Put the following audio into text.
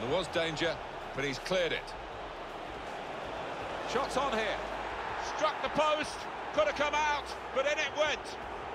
There was danger, but he's cleared it. Shots on here. Struck the post. Could have come out, but in it went.